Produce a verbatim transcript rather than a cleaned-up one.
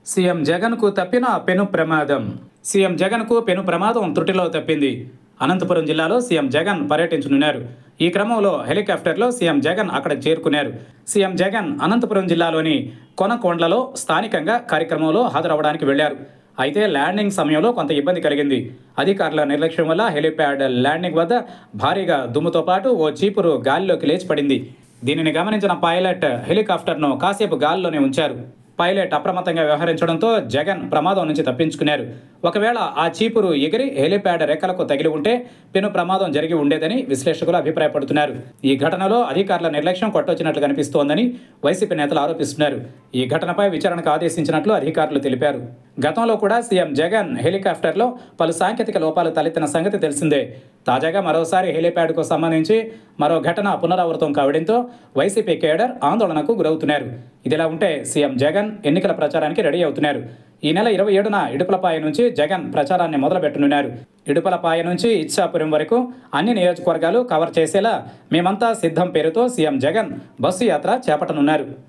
CM జగన్కు తప్పిన పెను ప్రమాదం. సీఎం జగన్కు పెను ప్రమాదం త్రుటిలో తప్పింది. అనంతపురం జిల్లాలో సీఎం జగన్ పర్యటించనున్నారు. ఈ క్రమంలో హెలికాప్టర్లో సీఎం జగన్ అక్కడికి చేరుకున్నారు. సీఎం జగన్ అనంతపురం జిల్లాలోని కొనకొండ్లలో స్థానికంగా కార్యక్రమంలో హాజరవడానికి వెళ్లారు. అయితే ల్యాండింగ్ సమయంలో కొంత ఇబ్బంది కలిగింది. అధికారుల నిర్లక్ష్యం వల్ల హెలిప్యాడ్ ల్యాండింగ్ వద్ద భారీగా దుమ్ముతో పాటు ఓ చీపురు గాలిలోకి లేచి పడింది. దీనిని గమనించిన పైలట్ హెలికాప్టర్ను కాసేపు గాలిలోనే ఉంచారు. పైలట్ అప్రమత్తంగా వ్యవహరించడంతో జగన్ ప్రమాదం నుంచి తప్పించుకున్నారు. ఒకవేళ ఆ చీపురు ఎగిరి హెలిప్యాడ్ రెక్కలకు తగిలి ఉంటే పెను ప్రమాదం జరిగి ఉండేదని విశ్లేషకులు అభిప్రాయపడుతున్నారు. ఈ ఘటనలో అధికారుల నిర్లక్ష్యం కొట్టొచ్చినట్లు కనిపిస్తోందని వైసీపీ నేతలు ఆరోపిస్తున్నారు. ఈ ఘటనపై విచారణకు ఆదేశించినట్లు అధికారులు తెలిపారు. గతంలో కూడా సీఎం జగన్ హెలికాప్టర్లో పలు సాంకేతిక లోపాలు తలెత్తిన సంగతి తెలిసిందే. తాజాగా మరోసారి హెలిప్యాడ్కు సంబంధించి మరో ఘటన పునరావృతం కావడంతో వైసీపీ కేడర్ ఆందోళనకు గురవుతున్నారు. ఇదిలా ఉంటే సీఎం జగన్ ఎన్నికల ప్రచారానికి రెడీ అవుతున్నారు. ఈ నెల ఇరవై ఏడున ఇడుపులపాయ నుంచి జగన్ ప్రచారాన్ని మొదలుపెట్టనున్నారు. ఇడుపులపాయ నుంచి ఇచ్చాపురం వరకు అన్ని నియోజకవర్గాలు కవర్ చేసేలా మేమంతా సిద్ధం పేరుతో సీఎం జగన్ బస్సు యాత్ర చేపట్టనున్నారు.